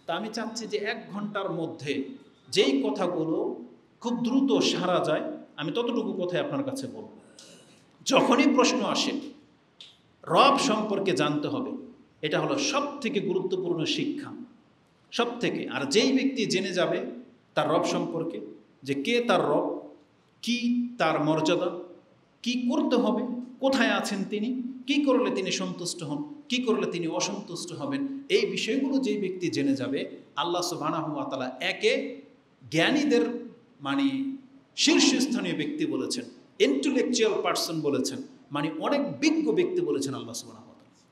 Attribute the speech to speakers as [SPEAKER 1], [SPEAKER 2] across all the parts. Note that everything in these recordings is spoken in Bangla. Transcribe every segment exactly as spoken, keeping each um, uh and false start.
[SPEAKER 1] তা আমি চাচ্ছি যে এক ঘন্টার মধ্যে যেই কথাগুলো খুব দ্রুত সারা যায় আমি ততটুকু কথাই আপনার কাছে বলব। যখনই প্রশ্ন আসে রব সম্পর্কে জানতে হবে, এটা হলো সব থেকে গুরুত্বপূর্ণ শিক্ষা, সব থেকে। আর যেই ব্যক্তি জেনে যাবে তার রব সম্পর্কে, যে কে তার রব, কি তার মর্যাদা, কি করতে হবে, কোথায় আছেন তিনি, কি করলে তিনি সন্তুষ্ট হন, কি করলে তিনি অসন্তুষ্ট হবেন, এই বিষয়গুলো যেই ব্যক্তি জেনে যাবে, আল্লাহ সুবহানাহু ওয়া তাআলা একে জ্ঞানীদের মানে শীর্ষস্থানীয় ব্যক্তি বলেছেন, ইন্টেলেকচুয়াল পার্সন বলেছেন, মানে অনেক বিজ্ঞ ব্যক্তি বলেছেন আল্লাহ সুবহানাহু ওয়া তাআলা।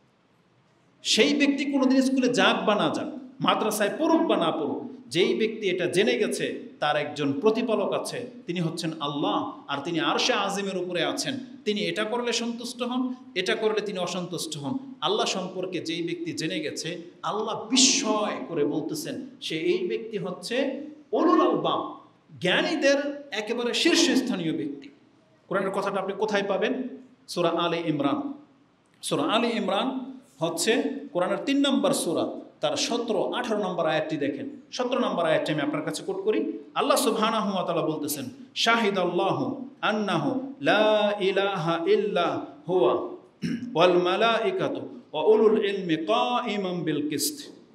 [SPEAKER 1] সেই ব্যক্তি কোনোদিন স্কুলে যাক বা না যাক, মাদ্রাসায় পড়ুক বা না পড়ুক, যেই ব্যক্তি এটা জেনে গেছে তার একজন প্রতিপালক আছে, তিনি হচ্ছেন আল্লাহ, আর তিনি আরশে আজিমের উপরে আছেন, তিনি এটা করলে সন্তুষ্ট হন, এটা করলে তিনি অসন্তুষ্ট হন। আল্লাহ সম্পর্কে যেই ব্যক্তি জেনে গেছে, আল্লাহ বিস্ময় করে বলতেছেন সে এই ব্যক্তি হচ্ছে উলুল আলবাব, জ্ঞানীদের একেবারে শীর্ষস্থানীয় ব্যক্তি। কোরআনের কথাটা আপনি কোথায় পাবেন? সূরা আলে ইমরান। সূরা আলে ইমরান হচ্ছে কোরআনের তিন নম্বর সূরা, তার সতেরো আঠারো নম্বর আয়াতটি দেখেন। সতেরো নম্বর আয়াতটি আমি আপনার কাছে কোট করি। আল্লাহ সুবহানাহু ওয়া তাআলা বলতেছেন, শাহিদাল্লাহু আন্নাহু লা ইলাহা ইল্লা হুয়া ওয়াল মালাইকাতু ওয়া উলুল ইলমি কাইমান বিল কিসত।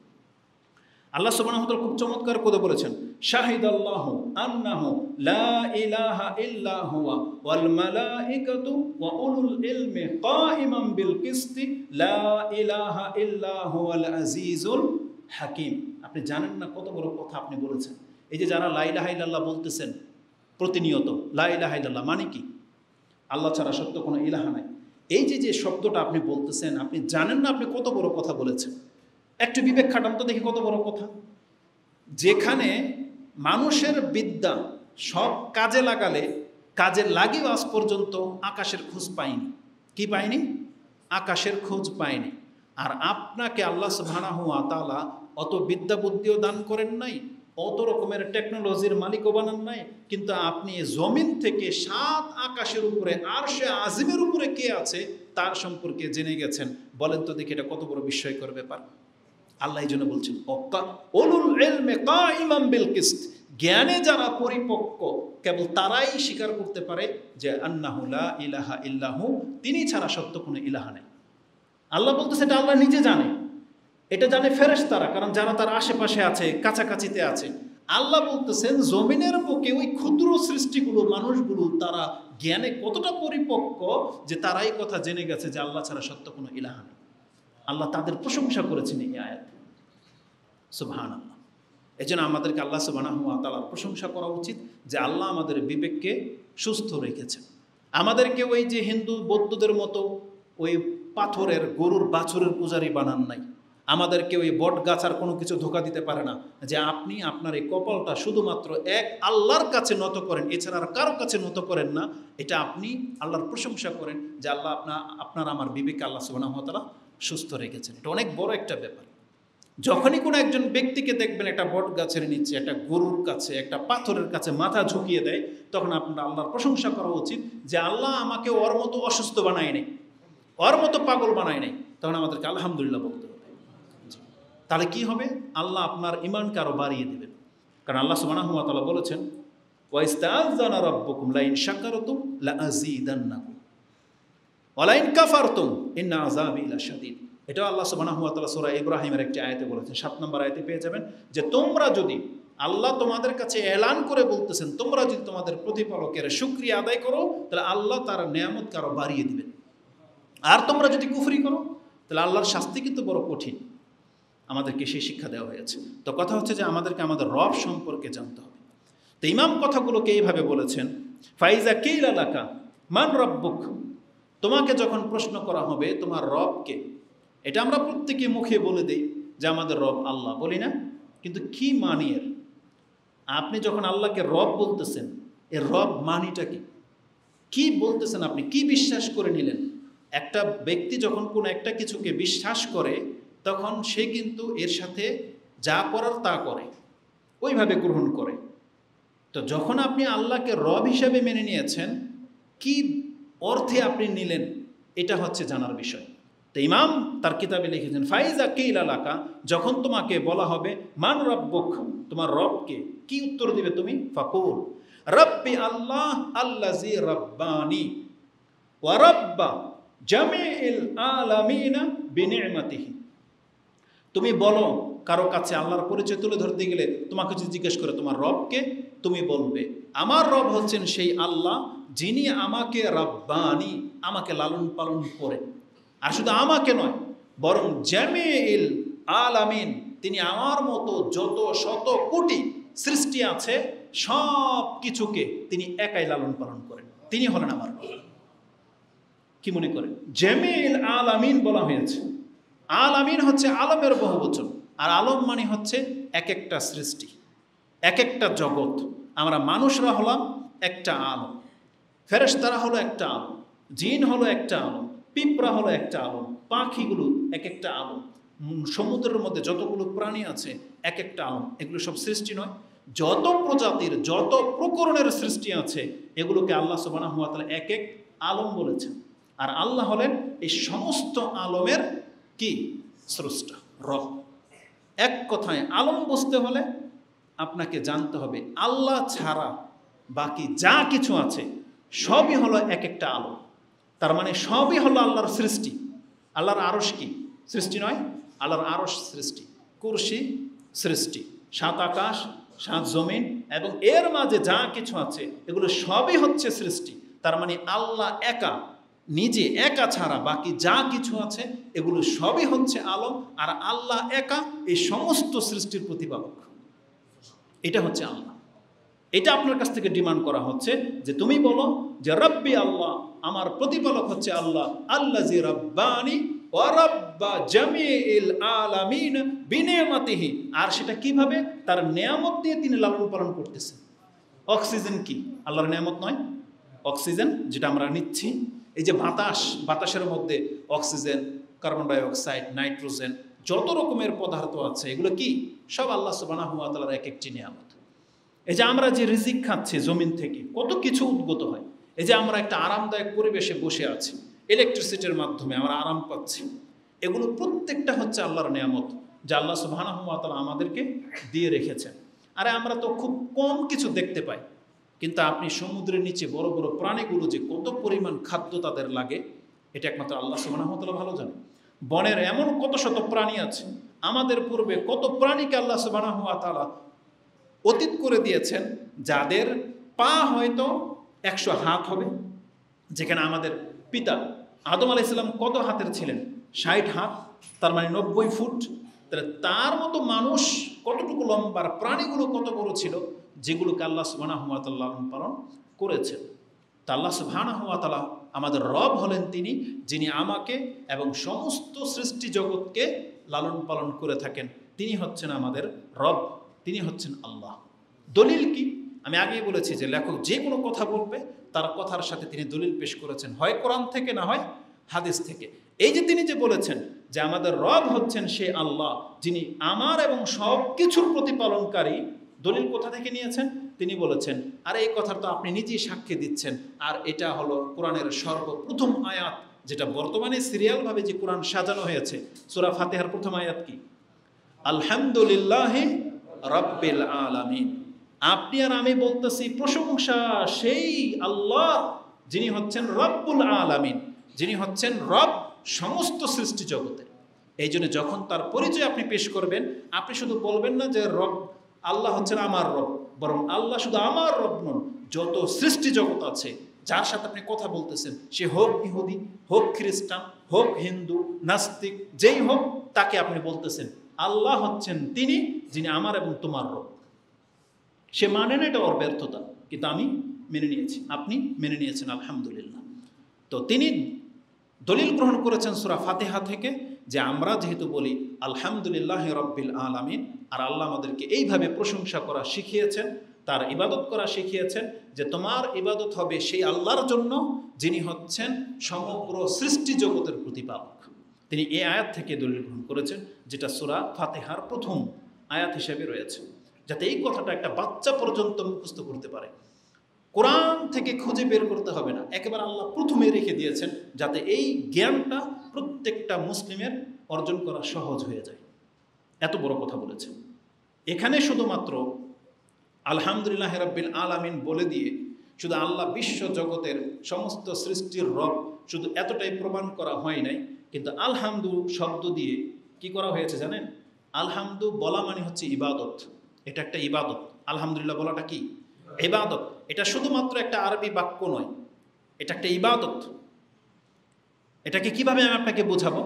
[SPEAKER 1] আল্লাহ সুবহানাহু ওয়া তাআলা খুব চমৎকার করে বলেছেন, শাহিদাল্লাহু আন্নাহু লা ইলাহা ইল্লা হুয়া ওয়াল মালাইকাতু ওয়া উলুল ইলমি কাইমান বিল কিসতি লা ইলাহা ইল্লা হুয়াল আজিজুল হাকিম। আপনি জানেন না কত বড় কথা আপনি বলেছেন। এই যে যারা লা ইলাহা ইল্লাল্লাহ বলতেছেন প্রতিনিয়ত, লা ইলাহা ইল্লাল্লাহ মানে কি? আল্লাহ ছাড়া সত্য কোনো ইলাহা নাই। এই যে যে শব্দটা আপনি বলতেছেন, আপনি জানেন না আপনি কত বড় কথা বলেছেন। একটু বিবেক খাটান তো দেখি কত বড় কথা। যেখানে মানুষের বিদ্যা সব কাজে লাগালে কাজে লাগিয়ে আজ পর্যন্ত আকাশের খোঁজ পাইনি। কি পাইনি? আকাশের খোঁজ পাইনি। আর আপনাকে আল্লাহ সুবহানাহু ওয়া তাআলা অত বিদ্যা বুদ্ধিও দান করেন নাই, অত রকমের টেকনোলজির মালিকও বানান নাই, কিন্তু আপনি জমিন থেকে সাত আকাশের উপরে আরশে আজিমের উপরে কে আছে তার সম্পর্কে জেনে গেছেন। বলেন তো দেখি এটা কত বড় বিস্ময়কর ব্যাপার। আল্লাহ এই জন্য বলছেন, উলুল ইলমি কাইমান বিল কিসত, জ্ঞানে যারা পরিপক্ক কেবল তারাই স্বীকার করতে পারে যে আন্নাহু লা ইলাহা ইল্লাহু, তিনি ছাড়া সত্য কোনো ইলাহা নেই। আল্লাহ বলতেছে এটা আল্লাহ নিজে জানে, এটা জানে ফেরেশতারা, কারণ যারা তার আশেপাশে আছে, কাছাকাছিতে আছে। আল্লাহ বলতেছেন জমিনের বুকে ওই ক্ষুদ্র সৃষ্টিগুলো, মানুষগুলো, তারা জ্ঞানে কতটা পরিপক্ক যে তারাই কথা জেনে গেছে যে আল্লাহ ছাড়া সত্য কোনো ইলাহা নেই। আল্লাহ তাদের প্রশংসা করেছেন এই আয়াত। সুবহানাল্লাহ। এই জন্য আমাদেরকে আল্লাহ সুবহানাহু ওয়া তাআলার প্রশংসা করা উচিত যে আল্লাহ আমাদের বিবেককে সুস্থ রেখেছেন। আমাদেরকে ওই যে হিন্দু বৌদ্ধদের মতো ওই পাথরের গরুর বাছুরের পূজারী বানান নাই। আমাদেরকে ওই বট গাছ আর কোনো কিছু ধোকা দিতে পারে না যে আপনি আপনার এই কপালটা শুধুমাত্র এক আল্লাহর কাছে নত করেন, এছাড়া আর কারো কাছে নত করেন না। এটা আপনি আল্লাহর প্রশংসা করেন যে আল্লাহ আপনার আপনার আমার বিবেককে আল্লাহ সুবহানাহু ওয়া তাআলা সুস্থ রেখেছেন। এটা অনেক বড় একটা ব্যাপার। যখনই কোনো একজন ব্যক্তিকে দেখবেন একটা বট গাছের নিচে, একটা গরুর কাছে, একটা পাথরের কাছে মাথা ঝুঁকিয়ে দেয়, তখন আপনার আল্লাহর প্রশংসা করা উচিত যে আল্লাহ আমাকে ওর মতো অসুস্থ বানায় নাই, ওর মতো পাগল বানায় নাই। তখন আমাদেরকে আলহামদুলিল্লাহ বলতে হবে। তাহলে কি হবে? আল্লাহ আপনার ঈমানকে আরো বাড়িয়ে দেবেন। কারণ আল্লাহ সুবহানাহু ওয়া তাআলা বলেছেন, ওয়া ইস্তাআযানা রাব্বুকুম লা ইন শাকারতুম লা আযীদান্নাকুম ওয়া লা ইন কাফারতুম ইন্না আযাবি লাশাদীদ। এটাও আল্লাহ সুবহানাহু ওয়া তাআলা সূরা ইব্রাহিমের একটি আয়াতে বলেছেন। সাত নম্বর আয়াতে পেয়ে যাবেন যে তোমরা যদি, আল্লাহ তোমাদের কাছে এলান করে বলতেছেন, তোমরা যদি তোমাদের প্রতিপালকের শুকরিয়া আদায় করো তাহলে আল্লাহ তার নেয়ামতকে আরো বাড়িয়ে দিবেন। আর তোমরা যদি কুফরি করো তাহলে আল্লাহর শাস্তি কিন্তু বড় কঠিন। আমাদেরকে সেই শিক্ষা দেওয়া হয়েছে। তো কথা হচ্ছে যে আমাদেরকে আমাদের রব সম্পর্কে জানতে হবে। তো ইমাম কথাগুলোকে এইভাবে বলেছেন, ফাইজা কিলা লাকা মান রাব্বুক, তোমাকে যখন প্রশ্ন করা হবে তোমার রবকে, এটা আমরা প্রত্যেকে মুখে বলে দিই যে আমাদের রব আল্লাহ, বলি না? কিন্তু কি মানি এর? আপনি যখন আল্লাহকে রব বলতেছেন, এর রব মানিটা কি? কি বলতেছেন আপনি? কি বিশ্বাস করে নিলেন? একটা ব্যক্তি যখন কোনো একটা কিছুকে বিশ্বাস করে তখন সে কিন্তু এর সাথে যা করার তা করে, ওইভাবে গ্রহণ করে। তো যখন আপনি আল্লাহকে রব হিসাবে মেনে নিয়েছেন, কি অর্থে আপনি নিলেন, এটা হচ্ছে জানার বিষয়। তো ইমাম তার কিতাবে লিখেছেন ফাইজা কিলা লাকা, যখন তোমাকে বলা হবে মান রব্বুক, তোমার রবকে, কি উত্তর দিবে তুমি? ফাকুল রব্বি আল্লাহ আল্লাজি রব্বানি ওয়া রব্বা জামিউল আলামিনা বিনি'মাতিহি। তুমি বলো, কারো কাছে আল্লাহর পরিচয় তুলে ধরতে গেলে তোমাকে যদি জিজ্ঞেস করে তোমার রবকে, তুমি বলবে আমার রব হচ্ছেন সেই আল্লাহ যিনি আমাকে রব্বানি, আমাকে লালন পালন করেন। আর শুধু আমাকে নয়, বরং জামিউল আলামিন, তিনি আমার মতো যত শত কোটি সৃষ্টি আছে সব কিছুকে তিনি একাই লালন পালন করেন। তিনি হলেন আমার রব। কি মনে করেন? জামিউল আলামিন বলা হয়েছে। আলামিন হচ্ছে আলমের বহুবচন, আর আলম মানে হচ্ছে এক একটা সৃষ্টি, এক একটা জগৎ। আমরা মানুষরা হলাম একটা আলম, ফেরেশতারা হলো একটা আলম, জিন হলো একটা আলম, পিঁপড়া হলো একটা আলম, পাখিগুলো এক একটা আলম, সমুদ্রের মধ্যে যতগুলো প্রাণী আছে এক একটা আলম। এগুলো সব সৃষ্টি নয়? যত প্রজাতির যত প্রকরণের সৃষ্টি আছে এগুলোকে আল্লাহ সুবহানাহু ওয়া তাআলা এক এক আলম বলেছেন। আর আল্লাহ হলেন এই সমস্ত আলমের কি? স্রষ্টা, রব। এক কথায় আলম বুঝতে হলে আপনাকে জানতে হবে আল্লাহ ছাড়া বাকি যা কিছু আছে সবই হলো এক একটা আলম। তার মানে সবই হলো আল্লাহর সৃষ্টি। আল্লাহর আরশ কি সৃষ্টি নয়? আল্লাহর আরশ সৃষ্টি, কুরসি সৃষ্টি, সাত আকাশ, সাত জমিন এবং এর মাঝে যা কিছু আছে এগুলো সবই হচ্ছে সৃষ্টি। তার মানে আল্লাহ একা, নিজে একা ছাড়া বাকি যা কিছু আছে এগুলো সবই হচ্ছে আলম। আর আল্লাহ একা এই সমস্ত সৃষ্টির প্রতিপালক। এটা হচ্ছে আল্লাহ। এটা আপনার কাছ থেকে ডিমান্ড করা হচ্ছে যে তুমি বলো যে রব্বি আল্লাহ, আমার প্রতিপালক হচ্ছে আল্লাহ, আল্লাজি রব্বানি ওয়া রব্বা জামিউল আলামিন বিনি'মাতিহি। আর সেটা কিভাবে? তার নিয়ামত দিয়ে তিনি লালন পালন করতেছেন। অক্সিজেন কি আল্লাহর নিয়ামত নয়? অক্সিজেন যেটা আমরা নিচ্ছি, এই যে বাতাস, বাতাসের মধ্যে oxygen, carbon dioxide, nitrogen, যত রকমের পদার্থ আছে এগুলো কি? সব আল্লাহ সুবহানাহু ওয়া তাআলার এক একটি নিয়ামত। এই যে আমরা যে রিজিক খাচ্ছি জমিন থেকে, কত কিছু উদ্গত হয়। এই যে আমরা একটা আরামদায়ক পরিবেশে বসে আছি, ইলেকট্রিসিটির মাধ্যমে আমরা আরাম পাচ্ছি, এগুলো প্রত্যেকটা হচ্ছে আল্লাহর নিয়ামত যা আল্লাহ সুবহানাহু ওয়া তাআলা আমাদেরকে দিয়ে রেখেছেন। আরে আমরা তো খুব কম কিছু দেখতে পাই, কিন্তু আপনি সমুদ্রের নিচে বড় বড় প্রাণীগুলো যে কত পরিমাণ খাদ্য তাদের লাগে এটা একমাত্র আল্লাহ সুবহানাহু ওয়া তাআলা ভালো জানে। বনের এমন কত শত প্রাণী আছে, আমাদের পূর্বে কত প্রাণীকে আল্লাহ সুবহানাহু ওয়া তাআলা অতীত করে দিয়েছেন, যাদের পা হয়তো একশো হাত হবে, যেখানে আমাদের পিতা আদম আলাইহিস সালাম কত হাতের ছিলেন? ষাট হাত, তার মানে নব্বই ফুট। তাহলে তার মতো মানুষ কতটুকু লম্বা, প্রাণীগুলো কত বড় ছিল, যেগুলোকে আল্লাহ সুবহানাহু ওয়া তাআলা লালন পালন করেছেন। তা আল্লাহ সুবহানাহু ওয়া তাআলা আমাদের রব হলেন তিনি, যিনি আমাকে এবং সমস্ত সৃষ্টি জগৎকে লালন পালন করে থাকেন। তিনি হচ্ছেন আমাদের রব, তিনি হচ্ছেন আল্লাহ। দলিল কি? আমি আগেই বলেছি যে লেখক যে কোনো কথা বলবে তার কথার সাথে তিনি দলিল পেশ করেছেন, হয় কোরআন থেকে না হয় হাদিস থেকে। এই যে তিনি যে বলেছেন যে আমাদের রব হচ্ছেন সে আল্লাহ যিনি আমার এবং সব কিছুর প্রতিপালনকারী, দলিল কোথা থেকে নিয়েছেন? তিনি বলেছেন, আর এই কথা তো আপনি নিজেই সাক্ষী দিচ্ছেন, আর এটা হলো কোরআনের সর্বপ্রথম আয়াত, যেটা বর্তমানে সিরিয়ালভাবে যে কোরআন সাজানো হয়েছে। সূরা ফাতিহার প্রথম আয়াত কি? আলহামদুলিল্লাহি রাব্বিল আলামিন। আপনি আর আমি বলতেছি প্রশংসা সেই আল্লাহ যিনি হচ্ছেন রব্বুল আলামিন, যিনি হচ্ছেন রব সমস্ত সৃষ্টি জগতের। এই জন্য যখন তার পরিচয় আপনি পেশ করবেন, আপনি শুধু বলবেন না যে রব আল্লাহ হচ্ছেন আমার রব, বরং আল্লাহ শুধু আমার রব নন, যত সৃষ্টি জগৎ আছে যার সাথে আপনি কথা বলতেছেন, সে হোক ইহুদি, হোক খ্রিস্টান, হোক হিন্দু, নাস্তিক, যেই হোক, তাকে আপনি বলতেছেন আল্লাহ হচ্ছেন তিনি যিনি আমার এবং তোমার রব। সে মানে না, এটা ওর ব্যর্থতা, কিন্তু আমি মেনে নিয়েছি, আপনি মেনে নিয়েছেন, আলহামদুলিল্লাহ। তো তিনি দলিল গ্রহণ করেছেন সূরা ফাতিহা থেকে, যে আমরা যেহেতু বলি আলহামদুলিল্লাহ রাব্বিল আলামিন, আর আল্লাহ আমাদেরকে এইভাবে প্রশংসা করা শিখিয়েছেন, তার ইবাদত করা শিখিয়েছেন, যে তোমার ইবাদত হবে সেই আল্লাহর জন্য যিনি হচ্ছেন সমগ্র সৃষ্টি জগতের প্রতিপালক। তিনি এই আয়াত থেকে দলিল গ্রহণ করেছেন, যেটা সূরা ফাতিহার প্রথম আয়াত হিসেবে রয়েছে, যাতে এই কথাটা একটা বাচ্চা পর্যন্ত মুখস্থ করতে পারে। কোরআন থেকে খুঁজে বের করতে হবে না, একেবারে আল্লাহ প্রথমে রেখে দিয়েছেন যাতে এই জ্ঞানটা প্রত্যেকটা মুসলিমের অর্জন করা সহজ হয়ে যায়। এত বড় কথা বলেছেন। এখানে শুধুমাত্র আলহামদুলিল্লাহ রাব্বিল আলামিন বলে দিয়ে শুধু আল্লাহ বিশ্ব জগতের সমস্ত সৃষ্টির রব শুধু এতটাই প্রমাণ করা হয় নাই, কিন্তু আলহামদু শব্দ দিয়ে কি করা হয়েছে জানেন? আলহামদু বলা মানে হচ্ছে ইবাদত। এটা একটা ইবাদত। আলহামদুলিল্লাহ বলাটা কি? ইবাদত। এটা শুধুমাত্র একটা আরবি বাক্য নয়, এটা একটা ইবাদত। এটাকে কিভাবে আমি আপনাকে বোঝাবো?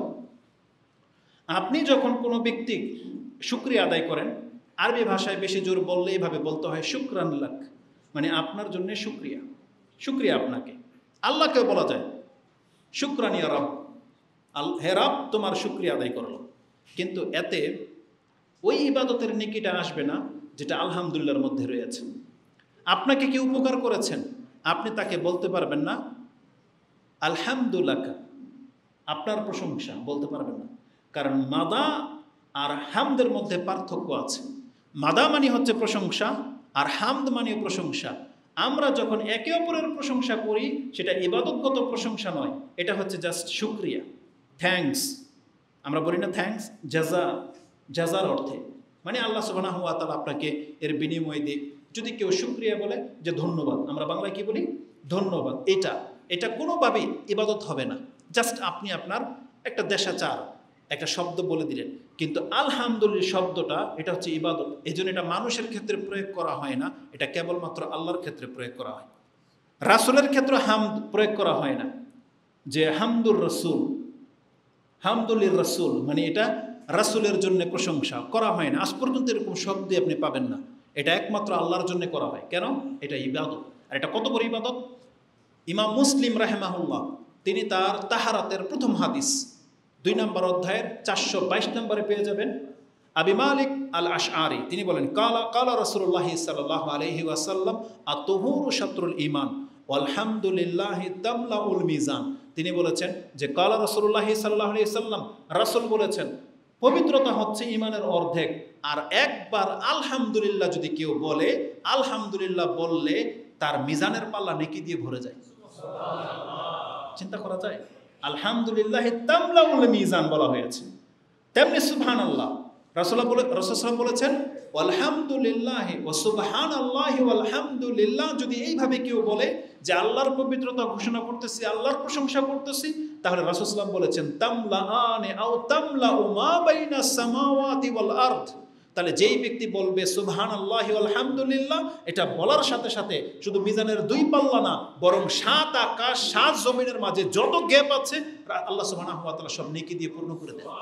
[SPEAKER 1] আপনি যখন কোনো ব্যক্তি শুকরিয়া আদায় করেন, আরবি ভাষায় বেশি জোর বললে এইভাবে বলতে হয় শুকরান লাক, মানে আপনার জন্য শুকরিয়া, শুকরিয়া আপনাকে। আল্লাহকেও বলা যায় শুকরান ইয়া রব, হে রব তোমার শুকরিয়া আদায় করলো। কিন্তু এতে ওই ইবাদতের নেকিটা আসবে না যেটা আলহামদুলিল্লাহর মধ্যে রয়েছে। আপনাকে কেউ উপকার করেছেন, আপনি তাকে বলতে পারবেন না আলহামদুলিল্লাহ, আপনার প্রশংসা বলতে পারবেন না। কারণ মাদা আর হামদের মধ্যে পার্থক্য আছে। মাদা মানে হচ্ছে প্রশংসা, আর হামদ মানে প্রশংসা। আমরা যখন একে অপরের প্রশংসা করি সেটা ইবাদতগত প্রশংসা নয়, এটা হচ্ছে জাস্ট শুকরিয়া, থ্যাঙ্কস। আমরা বলি না থ্যাঙ্কস, জাজা, জাজার অর্থে মানে আল্লাহ সুবহানাহু ওয়া তাআলা আপনাকে এর বিনিময় দিক। যদি কেউ শুকরিয়া বলে যে ধন্যবাদ, আমরা বাংলায় কি বলি? ধন্যবাদ। এটা এটা কোনোভাবেই ইবাদত হবে না, জাস্ট আপনি আপনার একটা দেশাচার একটা শব্দ বলে দিলেন। কিন্তু আলহামদুলিল্লাহ শব্দটা এটা হচ্ছে ইবাদত। এই জন্য এটা মানুষের ক্ষেত্রে প্রয়োগ করা হয় না, এটা কেবলমাত্র আল্লাহর ক্ষেত্রে প্রয়োগ করা হয়। রাসূলের ক্ষেত্রে হামদ প্রয়োগ করা হয় না, যে হামদুর রসুল, হামদুলির রসুল মানে এটা রাসূলের জন্য প্রশংসা করা হয় না। আজ পর্যন্ত এরকম শব্দ আপনি পাবেন না। এটা একমাত্র আল্লাহর জন্য করা হয়। কেন? এটা ইবাদত। আর এটা কত বড় ইবাদত! ইমাম মুসলিম রাহিমাহুল্লাহ তিনি তার তাহারাতের প্রথম হাদিস দুই নম্বর অধ্যায়ের চারশো বাইশ নম্বরে পেয়ে যাবেন। আবি মালিক আল আশআরি তিনি বলেন, কালা কালা রাসূলুল্লাহ সাল্লাল্লাহু আলাইহি ওয়াসাল্লাম আত-তুহুরু শাতরুল ঈমান ওয়ালহামদুলিল্লাহি তামলাউল মিজান। তিনি বলেছেন যে কালা রাসূলুল্লাহ সাল্লাল্লাহু আলাইহি ওয়াসাল্লাম, রাসূল বলেছেন পবিত্রতা হচ্ছে ঈমানের অর্ধেক। আর একবার আলহামদুলিল্লাহ যদি কেউ বলে, আলহামদুলিল্লাহ বললে তার মিজানের পাল্লা নেকি দিয়ে ভরে যায়। চিন্তা করা যায়? আলহামদুলিল্লাহ তামলাউল মিজান বলা হয়েছে। তেমনি সুবহানাল্লাহ, রাসূলুল্লাহ বলে রাসূল বলেছেন আলহামদুলিল্লাহ ওয়া সুবহানাল্লাহি ওয়াল হামদুলিল্লাহ। যদি এইভাবে কেউ বলে যে আল্লাহর পবিত্রতা ঘোষণা করতেছি, আল্লাহর প্রশংসা করতেছি, তাহলে রাসূল সাল্লাল্লাহু আলাইহি ওয়াসাল্লাম বলেছেন তামলাআনে আও তামলাউ মা বাইনাস সামাওয়াতি ওয়াল আরদ। তাহলে যেই ব্যক্তি বলবে সুবহানাল্লাহি ওয়াল হামদুলিল্লাহ, এটা বলার সাথে সাথে শুধু মিজানের দুই পাল্লা না, বরং সাত আকাশ সাত জমিনের মাঝে যত গ্যাপ আছে আল্লাহ সুবহানাহু ওয়া তাআলা সব নেকি দিয়ে পূর্ণ করে দেন।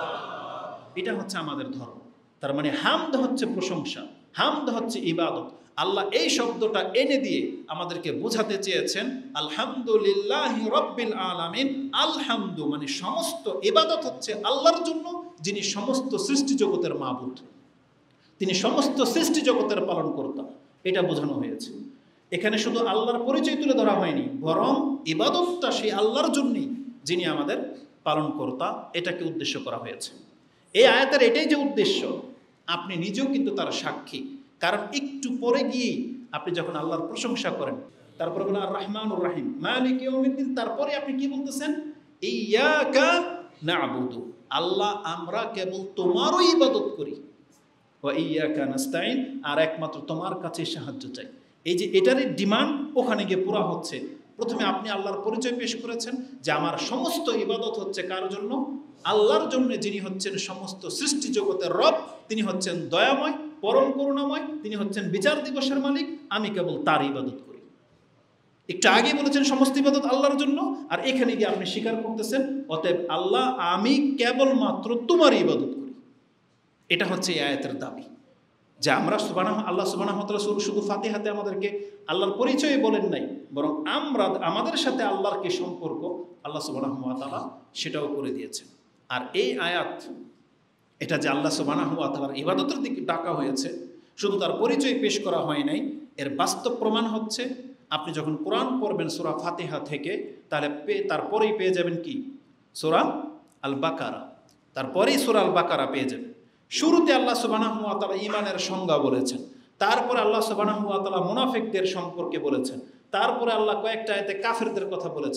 [SPEAKER 1] এটা হচ্ছে আমাদের ধর্ম। তার মানে হামদ হচ্ছে প্রশংসা, হামদ হচ্ছে ইবাদত। আল্লাহ এই শব্দটা এনে দিয়ে আমাদেরকে বোঝাতে চেয়েছেন আলহামদুলিল্লাহি রাব্বিল আলামিন। আলহামদু মানে সমস্ত ইবাদত হচ্ছে আল্লাহর জন্য, যিনি সমস্ত সৃষ্টি জগতের মাবুদ, তিনি সমস্ত সৃষ্টি জগতের পালন কর্তা। এটা বোঝানো হয়েছে। এখানে শুধু আল্লাহর পরিচয় তুলে ধরা হয়নি, বরং ইবাদতটা সেই আল্লাহর জন্যই যিনি আমাদের পালন কর্তা, এটাকে উদ্দেশ্য করা হয়েছে। এই আয়াতের এটাই যে উদ্দেশ্য, আপনি নিজেও কিন্তু তার সাক্ষী। কারণ একটু পরে গিয়েই আপনি যখন আল্লাহর প্রশংসা করেন, তারপরে বলেন আর রহমানুর রহিম মালিক ইয়াউমিদ্দিন, তারপরে আপনি কি বলতেছেন? ইয়াকা না'বুদু, আল্লাহ আমরা কেবল তোমারই ইবাদত করি, ওয়া ইয়াকা নাস্তাইন, আর একমাত্র তোমার কাছে সাহায্য চাই। এই যে এটারই ডিমান্ড ওখানে গিয়ে পুরা হচ্ছে। প্রথমে আপনি আল্লাহর পরিচয় পেশ করেছেন যে আমার সমস্ত ইবাদত হচ্ছে কার জন্য? আল্লাহর জন্য, যিনি হচ্ছেন সমস্ত সৃষ্টি জগতের রব, তিনি হচ্ছেন দয়াময়, পরম করুণাময়, তিনি হচ্ছেন বিচার দিবসের মালিক, আমি কেবল তার ইবাদত করি। একটু আগে বলেছেন সমস্ত ইবাদত আল্লাহর জন্য, আর এখানে গিয়ে আপনি স্বীকার করতেছেন অতএব আল্লাহ আমি কেবলমাত্র তোমার ইবাদত করি। এটা হচ্ছে এই আয়াতের দাবি, যে আমরা সুবহানাহু আল্লাহ সুবহানাহু ওয়া তাআলা শুধু ফাতিহাতে আমাদেরকে আল্লাহর পরিচয় বলেন নাই, বরং আমরা আমাদের সাথে আল্লাহর কি সম্পর্ক আল্লাহ সুবহানাহু ওয়া তাআলা সেটাও করে দিয়েছেন। আর এই আয়াত এটা যে আল্লাহ সুবহানাহু ওয়া তাআলার ইবাদতের দিকে ডাকা হয়েছে, শুধু তার পরিচয় পেশ করা হয় নাই, এর বাস্তব প্রমাণ হচ্ছে আপনি যখন কোরআন পড়বেন সূরা ফাতিহা থেকে, তাহলে তারপরেই পেয়ে যাবেন কি? সূরা আল বাকারা, তারপরেই সূরা আল বাকারা পেয়ে যাবেন। শুরুতে আল্লাহ সুবহানাহু ওয়া তাআলা ঈমানের সংজ্ঞা বলেছেন, তারপরে আল্লাহ সুবহানাহু ওয়া তাআলা মুনাফিকদের সম্পর্কে বলেছেন, তারপরে আল্লাহ কয়েকটা আয়াতে কাফেরদের কথা বলেছেন।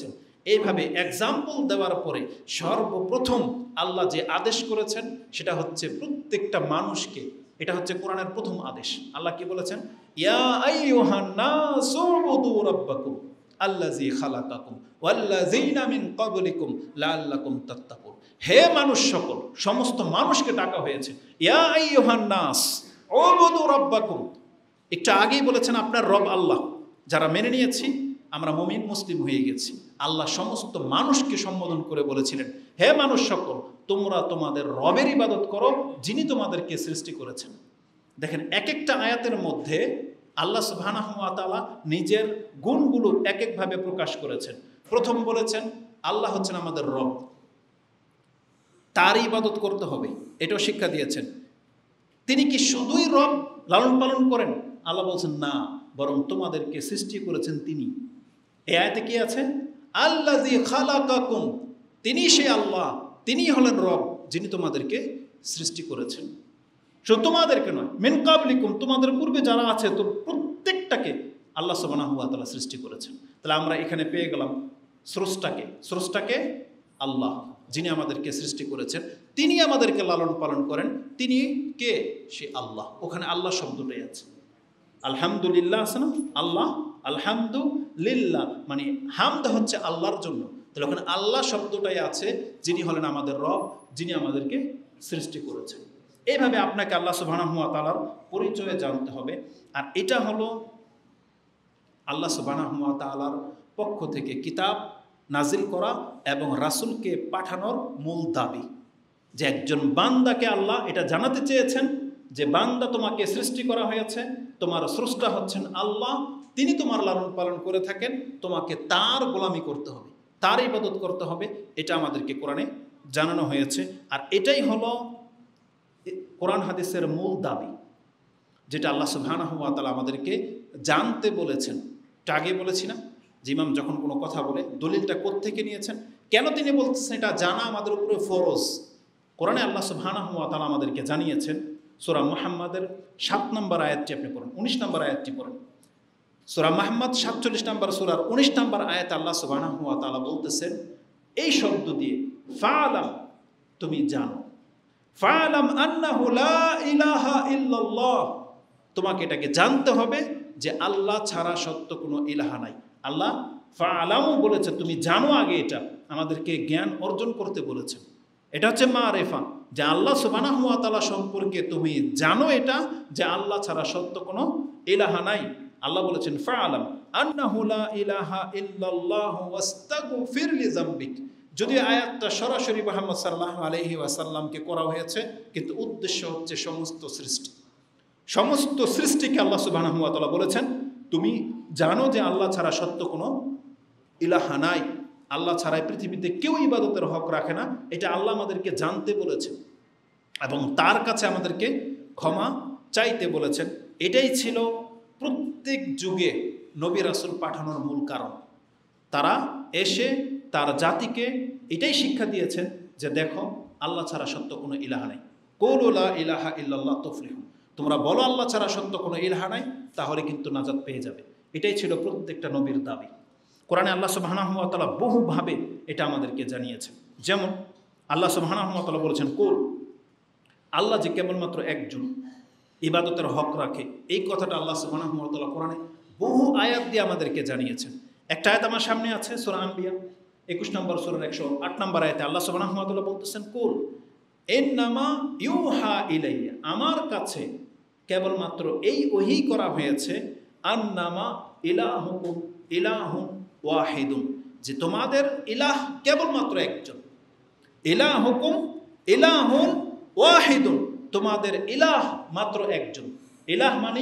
[SPEAKER 1] এইভাবে এক্সাম্পল দেওয়ার পরে সর্বপ্রথম আল্লাহ যে আদেশ করেছেন সেটা হচ্ছে প্রত্যেকটা মানুষকে, এটা হচ্ছে কোরআনের প্রথম আদেশ। আল্লাহ কি বলেছেন? ইয়া আইয়ুহান নাসু উবুদু রাব্বাকুম আল্লাযী খালাকাকুম ওয়াল্লাযীনা মিন ক্বাবলিকুম লাআল্লাকুম তাত্তাকুন। হে মানুষ সকল, সমস্ত মানুষকে ডাকা হয়েছে। ইয়া আইয়ুহান নাস উবুদু রাব্বাকুম, একটু আগেই বলেছেন আপনার রব আল্লাহ। যারা মেনে নিয়েছি আমরা মুমিন মুসলিম হয়ে গেছি। আল্লাহ সমস্ত মানুষকে সম্বোধন করে বলেছিলেন, হে মানুষ সকল, তোমরা তোমাদের রবের ইবাদত করো যিনি তোমাদেরকে সৃষ্টি করেছেন। দেখেন, এক একটা আয়াতের মধ্যে আল্লাহ সুবহানাহু ওয়া তাআলা নিজের গুণগুলো এক একভাবে প্রকাশ করেছেন। প্রথম বলেছেন আল্লাহ হচ্ছেন আমাদের রব, তার ইবাদত করতে হবে, এটাও শিক্ষা দিয়েছেন। তিনি কি শুধুই রব, লালন পালন করেন? আল্লাহ বলছেন না, বরং তোমাদেরকে সৃষ্টি করেছেন তিনি। এই আয়াতে কি আছে? আল্লাযী খালাকাকুম, তিনি সে আল্লাহ, তিনি হলেন রব যিনি তোমাদেরকে সৃষ্টি করেছেন। শুধু তোমাদেরকে নয়, মিন ক্বাবলিকুম, তোমাদের পূর্বে যারা আছে তো প্রত্যেকটাকে আল্লাহ সুবহানাহু ওয়া তাআলা সৃষ্টি করেছেন। তাহলে আমরা এখানে পেয়ে গেলাম স্রষ্টাকে। স্রষ্টাকে আল্লাহ, যিনি আমাদেরকে সৃষ্টি করেছেন, তিনি আমাদেরকে লালন পালন করেন। তিনি কে? সে আল্লাহ। ওখানে আল্লাহ শব্দটাই আছে। আলহামদুলিল্লাহ আছে না? আল্লাহ আলহামদুলিল্লাহ, মানে হামদ হচ্ছে আল্লাহর জন্য। তাহলে ওখানে আল্লাহ শব্দটাই আছে, যিনি হলেন আমাদের রব, যিনি আমাদেরকে সৃষ্টি করেছেন। এইভাবে আপনাকে আল্লাহ সুবহানাহু ওয়া তাআলার পরিচয় জানতে হবে। আর এটা হলো আল্লাহ সুবহানাহু ওয়া তাআলার পক্ষ থেকে কিতাব নাজিল করা এবং রাসূলকে পাঠানোর মূল দাবি, যে একজন বান্দাকে আল্লাহ এটা জানাতে চেয়েছেন যে বান্দা, তোমাকে সৃষ্টি করা হয়েছে, তোমার স্রষ্টা হচ্ছেন আল্লাহ, তিনি তোমার লালন পালন করে থাকেন, তোমাকে তার গোলামি করতে হবে, তার ইবাদত করতে হবে। এটা আমাদেরকে কোরআনে জানানো হয়েছে। আর এটাই হলো কোরআন হাদিসের মূল দাবি, যেটা আল্লাহ সুবহানাহু ওয়া তাআলা আমাদেরকে জানতে বলেছেন। এটা আগে বলেছি না যে ইমাম যখন কোনো কথা বলে দলিলটা কোত্থেকে নিয়েছেন, কেন তিনি বলতেছেন, এটা জানা আমাদের উপরে ফরজ। কোরআনে আল্লাহ সুবহানাহু ওয়া তাআলা আমাদেরকে জানিয়েছেন। সূরা মুহাম্মাদের সাত নম্বর আয়াতটি আপনি পড়েন, উনিশ নম্বর আয়াতটি পড়েন। সূরা মুহাম্মাদ সাতচল্লিশ নম্বর সূরার উনিশ নম্বর আয়াতে আল্লাহ সুবহানাহু ওয়া তাআলা বলতেছেন এই শব্দ দিয়ে, ফাআলাম, তুমি জানো, ফাআলাম আন্নাহু লা ইলাহা ইল্লাল্লাহ, তোমাকে এটাকে জানতে হবে যে আল্লাহ ছাড়া সত্য কোনো ইলাহা নাই। আল্লাহ ফাআলামও বলেছে, তুমি জানো, আগে এটা আমাদেরকে জ্ঞান অর্জন করতে বলেছেন। এটা হচ্ছে মারেফা, যে আল্লাহ সুবহানাহু ওয়া তাআলা সম্পর্কে তুমি জানো এটা, যে আল্লাহ ছাড়া সত্য কোনো ইলাহা নাই। আল্লাহ বলেছেন ফাআলাম আন্নাহু লা ইলাহা ইল্লাল্লাহ ওয়াস্তাগফির লিযামবিক। যদি আয়াতটা সরাসরি মুহাম্মদ সাল্লাল্লাহু আলাইহি ওয়াসাল্লামকে করা হয়েছে, কিন্তু উদ্দেশ্য হচ্ছে সমস্ত সৃষ্টি, সমস্ত সৃষ্টিকে আল্লাহ সুবহানাহু ওয়া তাআলা বলেছেন তুমি জানো যে আল্লাহ ছাড়া সত্য কোনো ইলাহা নাই, আল্লাহ ছাড়াই পৃথিবীতে কেউ ইবাদতের হক রাখে না। এটা আল্লাহ আমাদেরকে জানতে বলেছেন এবং তার কাছে আমাদেরকে ক্ষমা চাইতে বলেছেন। এটাই ছিল প্রত্যেক যুগে নবী রাসূল পাঠানোর মূল কারণ। তারা এসে তার জাতিকে এটাই শিক্ষা দিয়েছেন যে দেখো, আল্লাহ ছাড়া সত্য কোনো ইলাহা নাই, কুলু লা ইলাহা ইল্লাল্লাহ তুফলিহুন, তোমরা বলো আল্লাহ ছাড়া সত্য কোনো ইলাহা নাই, তাহলে কিন্তু নাজাত পেয়ে যাবে। এটাই ছিল প্রত্যেকটা নবীর দাবি। কোরআনে আল্লাহ সুবহানাহু ওয়া তাআলা বহুভাবে এটা আমাদেরকে জানিয়েছেন। যেমন আল্লাহ সুবহানাহু ওয়া তাআলা বলেছেন, কুল, আল্লাহ যে কেবলমাত্র একজন, ইবাদতের হক রাখে, এই কথাটা আল্লাহ সুবহানাহু ওয়া তাআলা কোরআনে বহু আয়াত দিয়ে আমাদেরকে জানিয়েছেন। একটা আয়াত আমার সামনে আছে, সূরা আম্বিয়া একুশ নম্বর সূরার একশো আট নম্বর আয়াতে আল্লাহ সুবহানাহু ওয়া তাআলা বলতেছেন, কুল ইন্নামা ইউহা ইলাইয়া, আমার কাছে কেবলমাত্র এই ওহী করা হয়েছে, আন্নামা ইলাহুকুম ইলাহুন ওয়াহিদুন, যে তোমাদের ইলাহ কেবলমাত্র একজন। ইলাহুকুম ইলাহুন ওয়াহিদুন, তোমাদের ইলাহ মাত্র একজন। ইলাহ মানে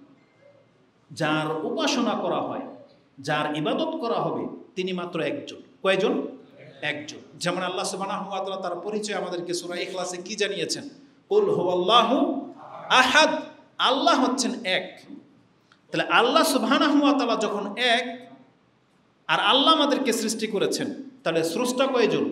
[SPEAKER 1] যার উপাসনা করা হয়, যার ইবাদত করা হবে, তিনি মাত্র একজন। কয়জন? একজন। যেমন আল্লাহ সুবহানাহু ওয়া তাআলা তার পরিচয় আমাদেরকে সূরা ইখলাসে কি জানিয়েছেন, কুল হুয়াল্লাহু আহাদ, আল্লাহ হচ্ছেন এক। তাহলে আল্লাহ সুবহানাহু ওয়া তাআলা যখন এক, আর আল্লাহ আমাদেরকে সৃষ্টি করেছেন, তাহলে স্রষ্টা কয়জন?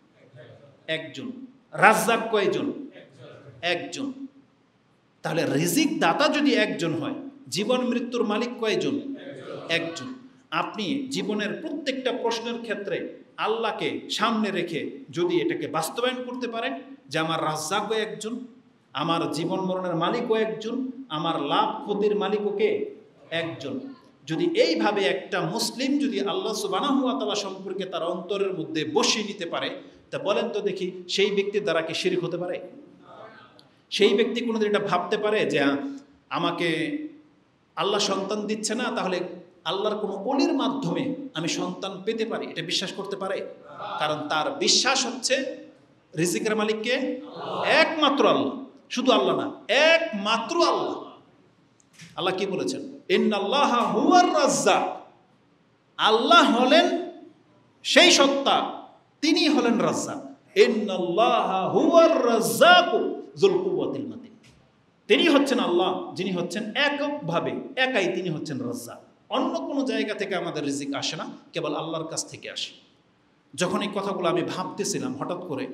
[SPEAKER 1] একজন। রাজ্জাক কয়জন? একজন। তাহলে রিজিক দাতা যদি একজন হয়, জীবন মৃত্যুর মালিক কয়জন? একজন। আপনি জীবনের প্রত্যেকটা প্রশ্নের ক্ষেত্রে আল্লাহকে সামনে রেখে যদি এটাকে বাস্তবায়ন করতে পারেন যে আমার রাজ্জাকও একজন, আমার জীবন মরণের মালিকও একজন, আমার লাভ ক্ষতির মালিকও কে একজন, যদি এইভাবে একটা মুসলিম যদি আল্লাহ সুবহানাহু ওয়া তাআলা সম্পর্কে তার অন্তরের মধ্যে বসিয়ে নিতে পারে, তা বলেন তো দেখি সেই ব্যক্তির দ্বারা কি শিরক হতে পারে? সেই ব্যক্তি কোনোদিন এটা ভাবতে পারে যে আমাকে আল্লাহ সন্তান দিচ্ছে না, তাহলে আল্লাহর কোনো ওলির মাধ্যমে আমি সন্তান পেতে পারি, এটা বিশ্বাস করতে পারে? কারণ তার বিশ্বাস হচ্ছে রিজিকের মালিককে একমাত্র আল্লাহ, শুধু আল্লাহ না, একমাত্র আল্লাহ। আল্লাহ কি বলেছেন? ইন্নাল্লাহা হুয়ার রাজ্জাক, আল্লাহ হলেন সেই সত্তা, তিনি হলেন রাজ্জাক। ইন্নাল্লাহা হুয়ার রাজ্জাকু যুল কুওয়াতিল মাতিন, তিনি হচ্ছেন আল্লাহ, যিনি হচ্ছেন এককভাবে একাই তিনি হচ্ছেন রাজ্জাক। অন্য কোনো জায়গা থেকে আমাদের রিজিক আসে না, কেবল আল্লাহর কাছ থেকে আসে। যখন এই কথাগুলো আমি ভাবতেছিলাম, হঠাৎ করে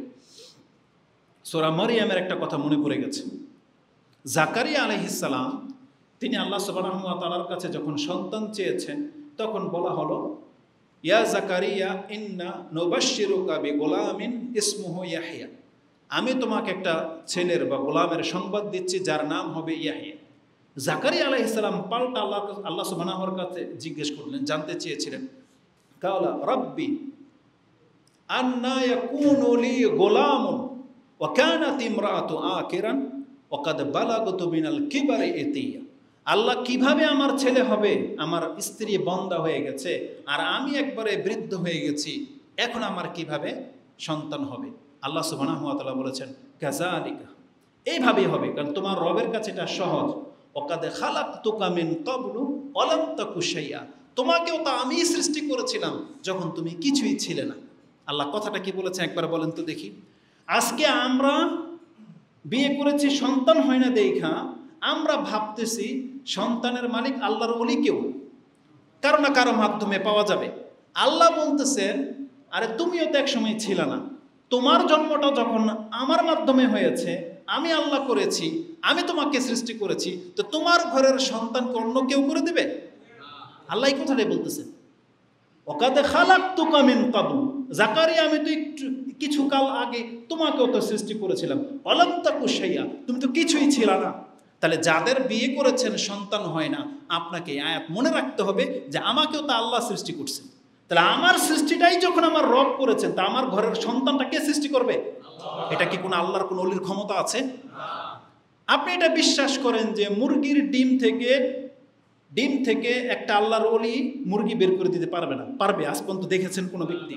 [SPEAKER 1] সূরা মারইয়ামের একটা কথা মনে পড়ে গেছে। জাকারিয়া আলাইহিস সালাম তিনি আল্লাহ সুবহানাহু ওয়া তাআলার কাছে যখন সন্তান চেয়েছেন, তখন বলা হলো ইয়া জাকারিয়া ইন্না নুবাশশিরুকা বিগুলামিন ইসমুহু ইয়াহইয়া, আমি তোমাকে একটা ছেলের বা গোলামের সংবাদ দিচ্ছি যার নাম হবে ইয়াহইয়া। জাকারিয়া আলাইহিস সালাম পাল্টা আল্লাহ আল্লাহ সুবহানাহু ওয়া তাআলার কাছে জিজ্ঞেস করলেন, জানতে চেয়েছিলেন, কালা রাব্বি আন্না ইয়াকুনু লি গোলামুন ওয়া কানাত ইমরাআতু আকিরান ওয়া কাদ বালাগতু মিনাল কিবারি ইতিয়া, আল্লাহ কিভাবে আমার ছেলে হবে, আমার স্ত্রী বন্ধা হয়ে গেছে আর আমি একবারে বৃদ্ধ হয়ে গেছি, এখন আমার কিভাবে সন্তান হবে? আল্লাহ সুবহানাহু ওয়া তাআলা বলেছেন কাযালিকা, এইভাবেই হবে, কারণ তোমার রবের কাছে এটা সহজ। ওয়াকাদ খালাকতুকা মিন ক্বাবলু ওয়া লাম তাকু শাইআ, তোমাকেও তো আমি সৃষ্টি করেছিলাম যখন তুমি কিছুই ছিলে না। আল্লাহ কথাটা কি বলেছে একবার বলেন তো দেখি। আজকে আমরা বিয়ে করেছি, সন্তান হয় না দেখা আমরা ভাবতেছি সন্তানের মালিক আল্লাহর ওলি কেউ কারো না কারো মাধ্যমে পাওয়া যাবে। আল্লাহ বলতেছেন আরে তুমিও তো এক সময় ছিল না, তোমার জন্মটা যখন আমার মাধ্যমে হয়েছে, আমি আল্লাহ করেছি, আমি তোমাকে সৃষ্টি করেছি, তো তোমার ঘরের সন্তানকে অন্য কেউ করে দেবে? আল্লাহ এই কথাটাই বলতেছেন। ওয়াকাদ খালাকতুকা মিন ক্বাবলু, জাকারিয়া আমি তো একটু কিছু কাল আগে তোমাকেও তো সৃষ্টি করেছিলাম, ওয়া লাম তাকু শাইআ, তুমি তো কিছুই ছিল না। তাহলে যাদের বিয়ে করেছেন সন্তান হয় না, আপনাকে আয়াত মনে রাখতে হবে যে আমাকেও তো আল্লাহ সৃষ্টি করছেন। তাহলে আমার সৃষ্টিটাই যখন আমার রব করেছেন, তা আমার ঘরের সন্তানটা কে সৃষ্টি করবে? এটা কি কোনো আল্লাহর কোনো ওলির ক্ষমতা আছে? আপনি এটা বিশ্বাস করেন যে মুরগির ডিম থেকে ডিম থেকে একটা আল্লাহর ওলি মুরগি বের করে দিতে পারবে না? পারবে? আজ পর্যন্ত দেখেছেন কোনো ব্যক্তি?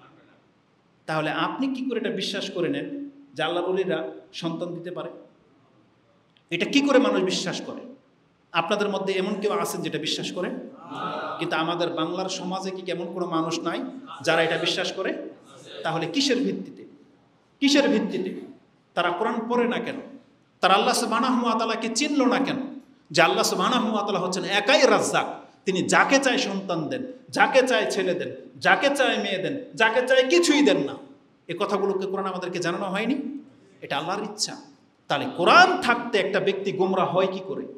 [SPEAKER 1] তাহলে আপনি কি করে এটা বিশ্বাস করে নেন যে আল্লাহর ওলিরা সন্তান দিতে পারে? এটা কি করে মানুষ বিশ্বাস করে? আপনাদের মধ্যে এমন কেউ আছেন যেটা বিশ্বাস করে? কিন্তু আমাদের বাংলার সমাজে কি কেমন কোনো মানুষ নাই যারা এটা বিশ্বাস করে? তাহলে কিসের ভিত্তিতে কিসের ভিত্তিতে তারা কোরআন পড়ে না কেন? তারা আল্লাহ সুবহানাহু ওয়া তাআলাকে চিনল না কেন? যে আল্লাহ সুবহানাহু ওয়া তাআলা হচ্ছেন একাই রাজ্জাক, তিনি যাকে চায় সন্তান দেন, যাকে চায় ছেলে দেন, যাকে চায় মেয়ে দেন, যাকে চায় কিছুই দেন না। এই কথাগুলোকে কোরআন আমাদেরকে জানানো হয়নি? এটা আল্লাহর ইচ্ছা। তাহলে কোরআন থাকতে একটা ব্যক্তি গোমরা হয় কি করে?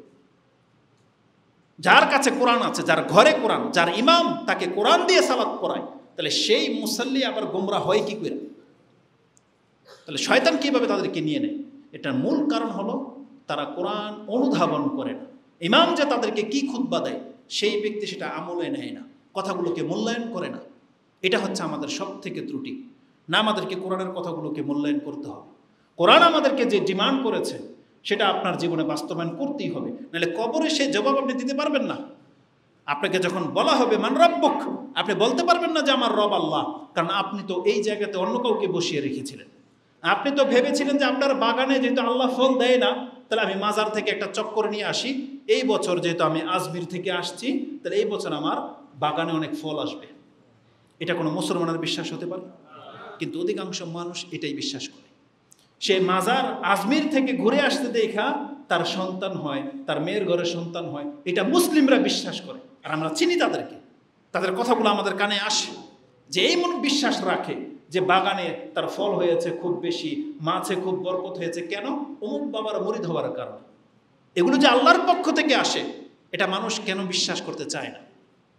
[SPEAKER 1] যার কাছে কোরআন আছে, যার ঘরে কোরআন, যার ইমাম তাকে কোরআন দিয়ে সালাত পড়ায়, তাহলে সেই মুসাল্লি আবার গোমরা হয় কি করে? তাহলে শয়তান কিভাবে তাদেরকে নিয়ে নেয়? এটার মূল কারণ হলো তারা কোরআন অনুধাবন করে না। ইমাম যে তাদেরকে কি খুতবা দেয়, সেই ব্যক্তি সেটা আমলে নেয় না, কথাগুলোকে মূল্যায়ন করে না। এটা হচ্ছে আমাদের সব থেকে ত্রুটি। না, আমাদেরকে কোরআনের কথাগুলোকে মূল্যায়ন করতে হবে। কোরআন আমাদেরকে যে ডিমান্ড করেছে সেটা আপনার জীবনে বাস্তবায়ন করতেই হবে, নাহলে কবরে সে জবাব আপনি দিতে পারবেন না। আপনাকে যখন বলা হবে মান রাব্বুক, আপনি বলতে পারবেন না যে আমার রব আল্লাহ, কারণ আপনি তো এই জায়গাতে অন্য কাউকে বসিয়ে রেখেছিলেন। আপনি তো ভেবেছিলেন যে আপনার বাগানে যেহেতু আল্লাহ ফল দেয় না, তাহলে আমি মাজার থেকে একটা চক্কর নিয়ে আসি, এই বছর যেহেতু আমি আজমির থেকে আসছি, তাহলে এই বছর আমার বাগানে অনেক ফল আসবে। এটা কোনো মুসলমানের বিশ্বাস হতে পারে? কিন্তু অধিকাংশ মানুষ এটাই বিশ্বাস করে। সে মাজার আজমির থেকে ঘুরে আসতে দেখা তার সন্তান হয়, তার মেয়ের ঘরে সন্তান হয়, এটা মুসলিমরা বিশ্বাস করে। আর আমরা চিনি তাদেরকে, তাদের কথাগুলো আমাদের কানে আসে, যে এই মন বিশ্বাস রাখে যে বাগানে তার ফল হয়েছে খুব বেশি, মাছে খুব বরকত হয়েছে, কেন? অমুক বাবার মুরিদ হওয়ার কারণে। এগুলো যে আল্লাহর পক্ষ থেকে আসে, এটা মানুষ কেন বিশ্বাস করতে চায় না?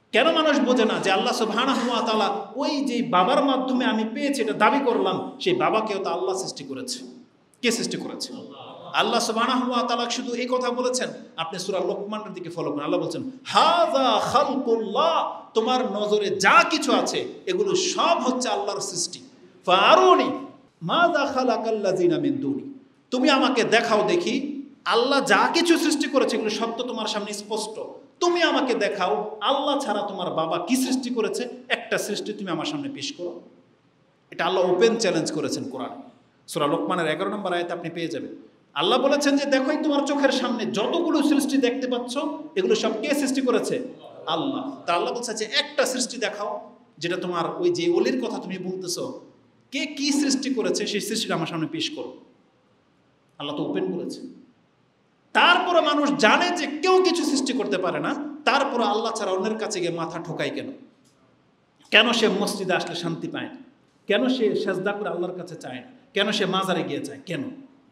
[SPEAKER 1] কেন মানুষ বোঝে না যে আল্লাহ সুবহানাহু ওয়া তাআলা ওই যে বাবার মাধ্যমে আমি পেয়েছি এটা দাবি করলাম, সেই বাবাকেও তো আল্লাহ সৃষ্টি করেছে। কে সৃষ্টি করেছে? আল্লাহ সুবহানাহু ওয়া তাআলা শুধু এই কথা বলেছেন, আপনি সূরা লোকমানের দিকে ফলো করুন। আল্লাহ বলছেন হাযা খালকুল্লাহ, তোমার নজরে যা কিছু আছে এগুলো সব হচ্ছে আল্লাহর সৃষ্টি। ফাআরুনি মাযা খালাকাল্লাযিনা মিন দুনি, তুমি আমাকে দেখাও দেখি আল্লাহ যা কিছু সৃষ্টি করেছে এগুলো সব তো তোমার সামনে স্পষ্ট। তুমি আমাকে দেখাও আল্লাহ ছাড়া তোমার বাবা কি সৃষ্টি করেছে, একটা সৃষ্টি তুমি আমার সামনে পেশ করো। এটা আল্লাহ ওপেন চ্যালেঞ্জ করেছেন কোরআনে। সূরা লোকমানের এগারো নম্বর আয়াতে আপনি পেয়ে যাবেন। আল্লাহ বলেছেন যে দেখোই তোমার চোখের সামনে যতগুলো সৃষ্টি দেখতে পাচ্ছ এগুলো সব কে সৃষ্টি করেছে? আল্লাহ। তা আল্লাহ বলছে যে একটা সৃষ্টি দেখাও যেটা তোমার ওই যে ওলির কথা তুমি বলতেছো, কে কি সৃষ্টি করেছে সেই সৃষ্টিটা আমার সামনে পেশ করো। আল্লাহ তো ওপেন করেছে। তারপরে মানুষ জানে যে কেউ কিছু সৃষ্টি করতে পারে না, তারপরে আল্লাহ ছাড়া অন্যের কাছে গিয়ে মাথা ঠোকায় কেন? কেন সে মসজিদে আসলে শান্তি পায় না? কেন সে সেজদা করে আল্লাহর কাছে চায় না? কেন সে মাজারে গিয়ে চায়? কেন?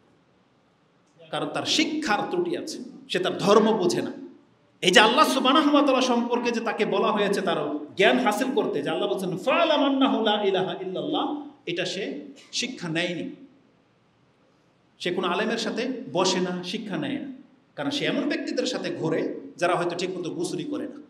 [SPEAKER 1] কারণ তার শিক্ষার ত্রুটি আছে, সে তার ধর্ম বোঝে না। এই যে আল্লাহ সুবহানাহু ওয়া তাআলা সম্পর্কে যে তাকে বলা হয়েছে তার জ্ঞান হাসিল করতে, যে আল্লাহ বলছেন ফা'লাম আন্নাহু লা ইলাহা ইল্লাল্লাহ, এটা সে শিক্ষা নেয়নি। সে কোনো আলেমের সাথে বসে না, শিক্ষা নেয় না, কারণ সে এমন ব্যক্তিদের সাথে ঘোরে যারা হয়তো ঠিকমতো গোসলই করে না।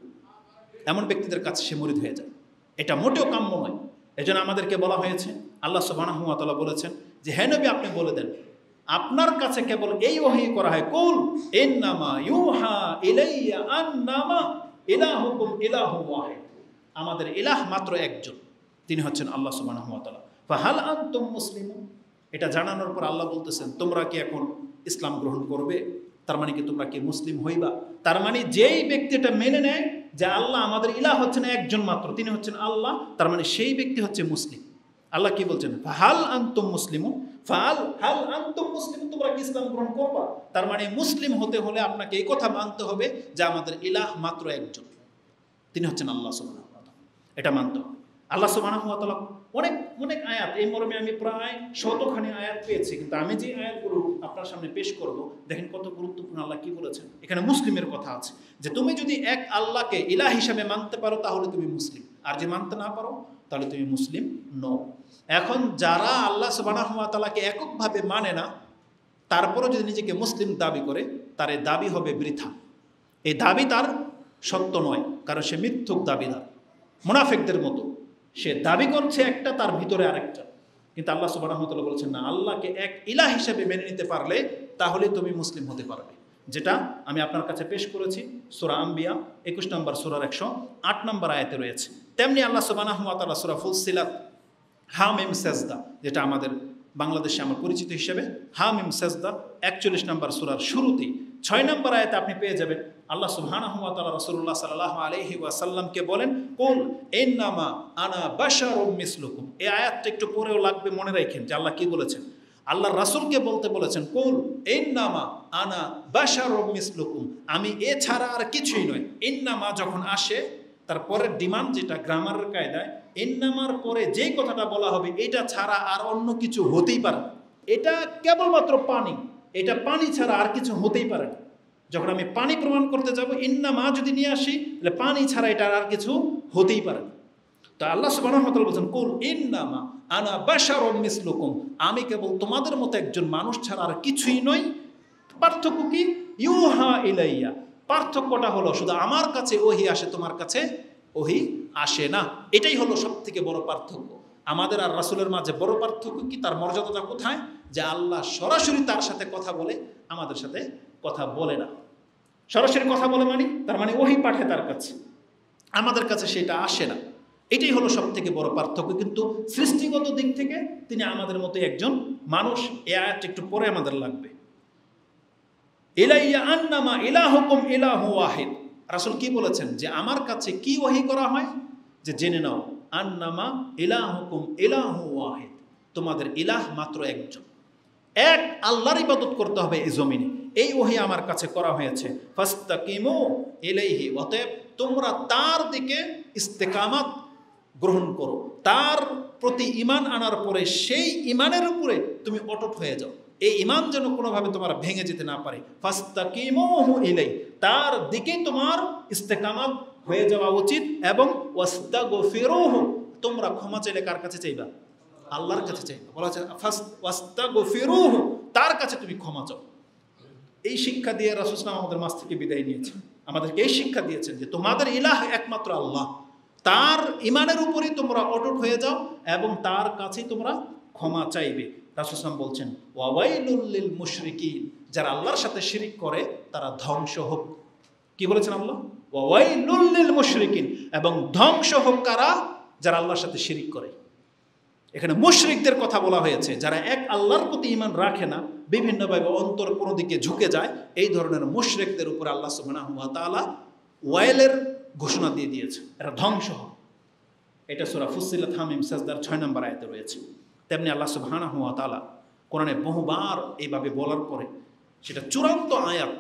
[SPEAKER 1] এমন ব্যক্তিদের কাছে সে মুরিদ হয়ে যায়। এটা মোটেও কাম্য নয়। এজন্য আমাদেরকে বলা হয়েছে, আল্লাহ সুবহানাহু ওয়া তাআলা বলেছেন যে হে নবী আপনি বলে দেন আপনার কাছে কেবল এই ওহী করা হয়, কুল ইন্নামা ইউহা ইলাইয়া আন্নামা ইলাহুকুম ইলাহু ওয়াহিদ, আমাদের ইলাহ মাত্র একজন, তিনি হচ্ছেন আল্লাহ সুবহানাহু ওয়া তাআলা। ফাহাল আনতুম মুসলিমুন, এটা জানানোর পর আল্লাহ বলতেছেন তোমরা কি এখন ইসলাম গ্রহণ করবে? তার মানে কি তোমরা কি মুসলিম হইবা? তার মানে যেই ব্যক্তি এটা মেনে নেয় যে আল্লাহ আমাদের ইলাহ হচ্ছেন একজন মাত্র, তিনি হচ্ছেন আল্লাহ, তার মানে সেই ব্যক্তি হচ্ছে মুসলিম। আল্লাহ কি বলছেন? ফাহাল আনতুম মুসলিমুন, ফাহাল হাল আনতুম মুসলিমুন, তোমরা কি ইসলাম গ্রহণ করবা? তার মানে মুসলিম হতে হলে আপনাকে এই কথা মানতে হবে যে আমাদের ইলাহ মাত্র একজন, তিনি হচ্ছেন আল্লাহ সুবহানাহু ওয়া তাআলা। এটা মানতে হবে। আল্লাহ সুবহানাহু ওয়া তাআলা অনেক অনেক আয়াত, এই মর্মে আমি প্রায় শতখানি আয়াত পেয়েছি, কিন্তু আমি যে আয়াতগুলো আপনার সামনে পেশ করব দেখেন কত গুরুত্বপূর্ণ। আল্লাহ কি বলেছেন এখানে? মুসলিমের কথা আছে, যে তুমি যদি এক আল্লাহকে ইলাহ হিসাবে মানতে পারো তাহলে তুমি মুসলিম, আর যে মানতে না পারো তাহলে তুমি মুসলিম নও। এখন যারা আল্লাহ সুবহানাহু ওয়া তাআলাকে এককভাবে মানে না, তারপরও যদি নিজেকে মুসলিম দাবি করে, তার এই দাবি হবে বৃথা। এই দাবি তার সত্য নয়, কারণ সে মিথ্যুক দাবিদার, মুনাফিকদের মতো। সে দাবি করছে একটা, তার ভিতরে আরেকটা। কিন্তু আল্লাহ সুবহানাহু ওয়া তাআলা বলেছেন না, আল্লাহকে এক ইলাহ হিসেবে মেনে নিতে পারলে তাহলে তুমি মুসলিম হতে পারবে। যেটা আমি আপনার কাছে পেশ করেছি সূরা আম্বিয়া একুশ নম্বর সূরার একশো আট নম্বর আয়াতে রয়েছে। তেমনি আল্লাহ সুবহানাহু ওয়া তাআলা সূরা ফুসসিলাত হামিম সেজদা, যেটা আমাদের বাংলাদেশে আমার পরিচিত হিসেবে হামিম সেজদা, একচল্লিশ নম্বর সূরার শুরুতেই ছয় নম্বর আয়াতে আপনি পেয়ে যাবেন আল্লাহ সুবহানাহু ওয়া তাআলা রাসূলুল্লাহ সাল্লাল্লাহু আলাইহি ওয়াসাল্লামকে বলেন কুল ইন্নামা আনা বাশারুম মিসলুকুম। এই আয়াতটা একটু পরেও লাগবে মনে রাখেন যে আল্লাহ কি বলেছেন। আল্লাহ রাসূলকে বলতে বলেছেন কুল ইন্নামা আনা বাশারুম মিসলুকুম, আমি এছাড়া আর কিছুই নয়। ইন্নামা যখন আসে তারপরের ডিমান্ড যেটা গ্রামারের কায়দায়, ইন্নামার পরে যেই কথাটা বলা হবে এটা ছাড়া আর অন্য কিছু হতেই পারে না। এটা কেবলমাত্র পানি, এটা পানি ছাড়া আর কিছু হতেই পারে না। যখন আমি পানি প্রমাণ করতে যাব, ইন্নামা যদি নিয়ে আসি তাহলে পানি ছাড়া এটা আর কিছু হতেই পারে না। তো আল্লাহ সুবহানাহু ওয়া তাআলা বলেন কুল ইন্নামা আনা বাশারুম মিসলুকুম, আমি কেবল তোমাদের মতো একজন মানুষ ছাড়া আর কিছুই নই। পার্থক্য কি? ইউহা ইলাইয়া, পার্থক্যটা হলো শুধু আমার কাছে ওহী আসে, তোমার কাছে ওহী আসে না। এটাই হলো সব থেকে বড় পার্থক্য। আমাদের আর রাসূলের মাঝে বড় পার্থক্য কি? তার মর্যাদাটা কোথায়? যে আল্লাহ সরাসরি তার সাথে কথা বলে, আমাদের সাথে কথা বলে না। সরাসরি কথা বলে মানে তার মানে ওহী পাঠে তার কাছে, আমাদের কাছে সেটা আসে না। এটাই হলো সব থেকে বড় পার্থক্য। কিন্তু সৃষ্টিগত দিক থেকে তিনি আমাদের মতো একজন মানুষ। এই আয়াতটা একটু পরে আমাদের লাগবে। ইলাইয়া আন্নামা ইলাহুকুম ইলাহু ওয়াহিদ, রাসূল কি বলেছেন? যে আমার কাছে কি ওহী করা হয়, যে জেনে নাও আন্নামা ইলাহুকুম ইলাহু ওয়াহিদ, তোমাদের ইলাহ মাত্র একজন, এক আল্লাহর ইবাদত করতে হবে এই জমিনে। এই ওহী আমার কাছে করা হয়েছে। ফাস্তাকিমু ইলাইহি, অতএব তোমরা তার দিকে ইস্তেকামাত গ্রহণ করো, তার প্রতি ঈমান আনার পরে সেই ঈমানের উপরে তুমি অটুট হয়ে যাও। এই ঈমান যেন কোনোভাবে তোমার ভেঙে যেতে না পারে। ফাস্তাকিমুহু ইলাই, তার দিকে তোমার ইস্তেকামাত হয়ে যাওয়া উচিত। এবং ওয়াস্তাগফিরুহু, তোমরা ক্ষমা চাইলে কার কাছে চাইবা? আল্লাহর কাছে চাইবা। বলা হচ্ছে ফাস্ট ওয়াস্তাগফিরুহু, তার কাছে তুমি ক্ষমা চাও। এই শিক্ষা দিয়ে রাসূল সাল্লাল্লাহু আলাইহি ওয়াসাল্লাম আমাদের মাঝ থেকে বিদায় নিয়েছেন, আমাদেরকে এই শিক্ষা দিয়েছেন যে তোমাদের ইলাহ একমাত্র আল্লাহ, তার ইমানের উপরই তোমরা অটুট হয়ে যাও এবং তার কাছেই তোমরা ক্ষমা চাইবে। রাসূল সাল্লাল্লাহু আলাইহি ওয়াসাল্লাম বলছেন ওয়াওয়াইলুল লিল মুশরিকিন, যারা আল্লাহর সাথে শিরিক করে তারা ধ্বংস হোক। কি বলেছেন আল্লাহ? ওয়াওয়াইলুল লিল মুশরিকিন, এবং ধ্বংস হোক কারা? যারা আল্লাহর সাথে শিরিক করে। এখানে মুশরিকদের কথা বলা হয়েছে, যারা এক আল্লাহর প্রতি ঈমান রাখে না, বিভিন্নভাবে অন্তর কোনো দিকে ঝুঁকে যায়, এই ধরনের মুশরিকদের উপর আল্লাহ সুবহানাহু ওয়া তাআলা ওয়াইলের ঘোষণা দিয়ে দিয়েছে, এরা ধ্বংস হবে। এটা সূরা ফুসসিলাত হামিম সাজদার ছয় নম্বর আয়াতে রয়েছে। তেমনি আল্লাহ সুবহানাহু ওয়া তাআলা কোরআনে বহুবার এইভাবে বলার পরে সেটা চূড়ান্ত আয়াত,